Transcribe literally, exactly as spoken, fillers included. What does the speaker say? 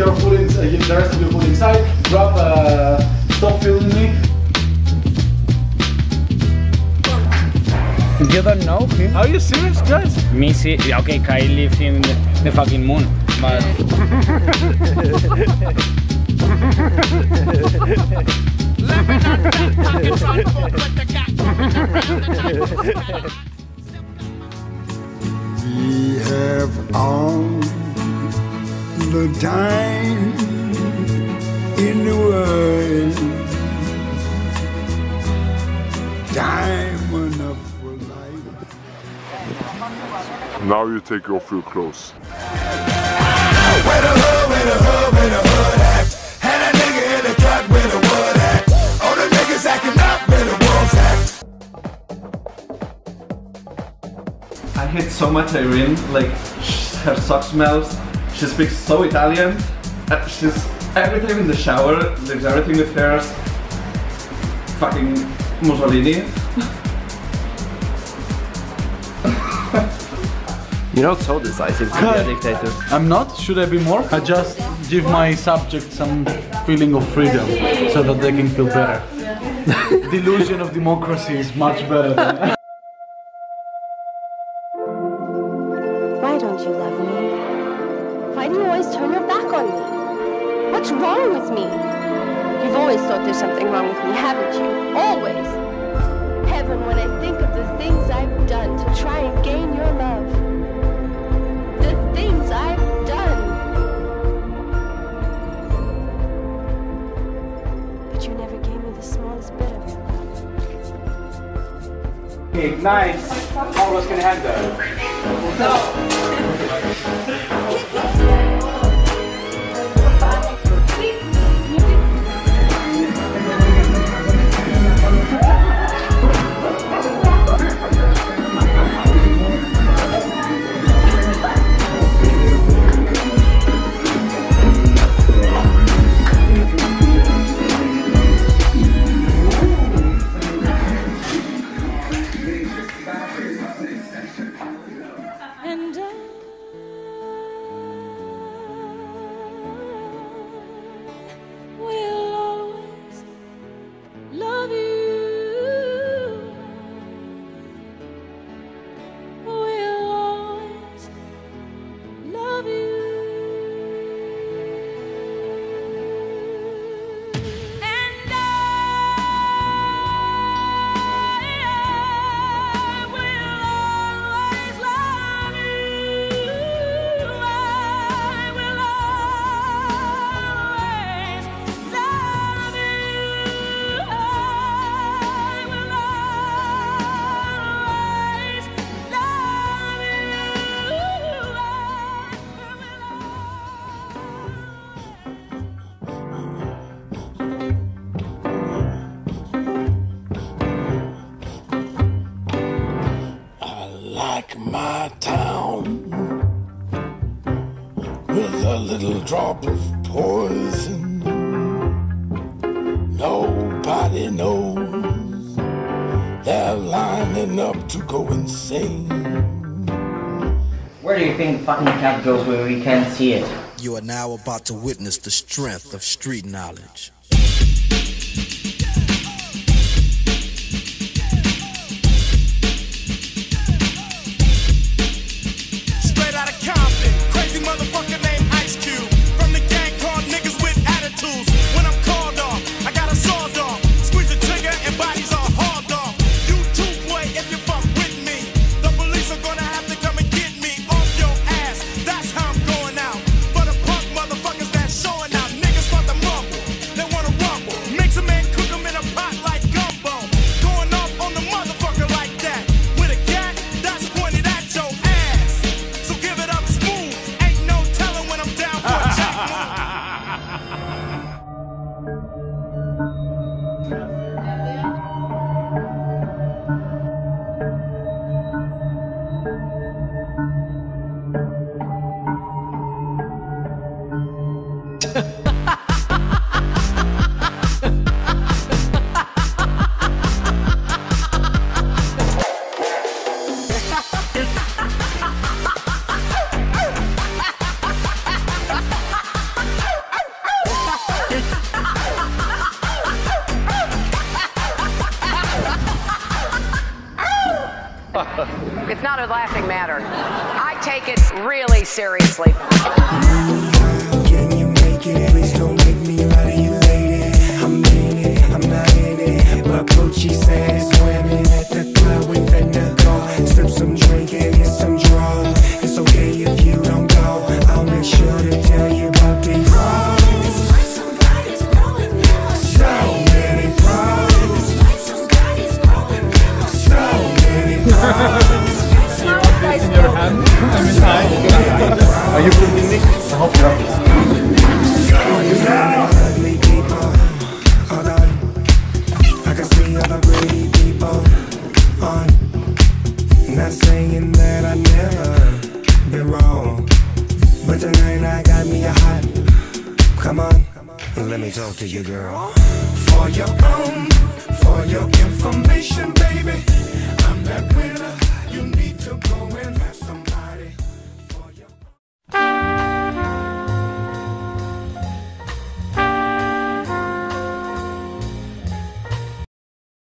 your foot in, uh, the rest of your foot inside. Drop. Uh, stop filming me. You don't know him? Are you serious, guys? Me see. Okay, Kai lives in the, the fucking moon, but. We have all the time in the world, time enough for life. Now you take off your clothes. Where the hood, where the hood, where the hood at? Had a nigga in the truck where the wood at. All the niggas acting up where the wolves at. I hate so much Irene, like her sock smells, she speaks so Italian, uh, she's every time in the shower, there's everything with her, fucking Mussolini. You're not so decisive to be a dictator. I'm not, should I be more? I just give my subjects some feeling of freedom so that they can feel better. The illusion of democracy is much better than... Why don't you love me? Why do you always turn your back on me? What's wrong with me? You've always thought there's something wrong with me, haven't you? Always. Heaven, when I think of the things I've done to try and gain your love. The things I've done. But you never gave me the smallest bit of your love. Okay, nice. Almost gonna have that. Like my town, with a little drop of poison. Nobody knows. They're lining up to go insane. Where do you think fucking cat goes where we can't see it? You are now about to witness the strength of street knowledge. They want It's not a laughing matter. I take it really seriously. Can you make it? Please don't make me lie to you, lady. I'm in it, I'm not in it. But Gucci said it's women at the club with the go. Sip some drink and hit some draw. It's okay if you don't go. I'll make sure to tell you about these pros. So many pros. So many pros. In your hand, I'm inside. Are you filming me? I hope you are. Ugly people, hold on. I can see all the pretty people on. Not saying that I never been wrong, but tonight I got me a hot. Come on, let me talk to you, girl. For your own, for your information, baby, I'm that winner.